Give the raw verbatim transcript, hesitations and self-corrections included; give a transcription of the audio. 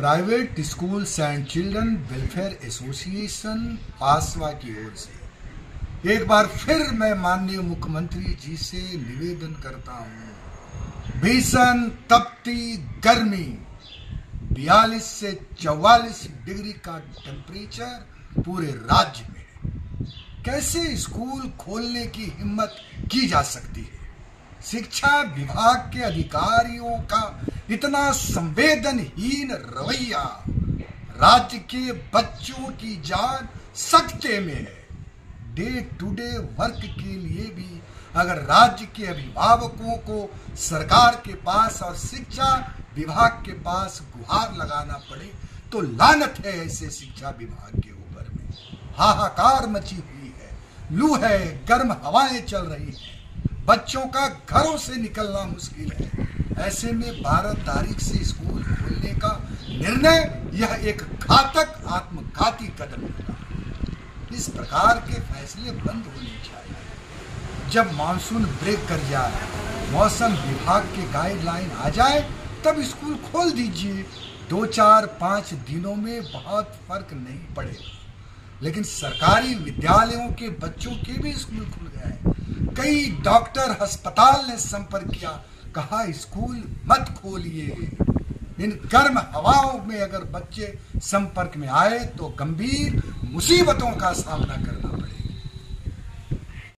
Private schools and children welfare association पासवा की ओर से एक बार फिर मैं माननीय मुख्यमंत्री जी से निवेदन करता हूं, भीषण तपती गर्मी बयालीस से चौवालीस डिग्री का टेम्परेचर पूरे राज्य में है। कैसे स्कूल खोलने की हिम्मत की जा सकती है? शिक्षा विभाग के अधिकारियों का इतना संवेदनहीन रवैया राज्य के बच्चों की जान सकते में है। डे टू डे वर्क के लिए भी अगर राज्य के अभिभावकों को सरकार के पास और शिक्षा विभाग के पास गुहार लगाना पड़े तो लानत है ऐसे शिक्षा विभाग के ऊपर में। हाहाकार मची हुई है, लू है, गर्म हवाएं चल रही हैं, बच्चों का घरों से निकलना मुश्किल है। ऐसे में बारह तारीख से स्कूल खोलने का निर्णय यह एक घातक आत्मघाती कदम होगा। इस प्रकार के फैसले बंद होने चाहिए। जब मानसून ब्रेक कर जाए, मौसम विभाग के गाइडलाइन आ जाए तब स्कूल खोल दीजिए। दो चार पांच दिनों में बहुत फर्क नहीं पड़ेगा। लेकिन सरकारी विद्यालयों के बच्चों के भी स्कूल खुल गए। कई डॉक्टर अस्पताल ने संपर्क किया, कहा स्कूल मत खोलिए। इन गर्म हवाओं में अगर बच्चे संपर्क में आए तो गंभीर मुसीबतों का सामना करना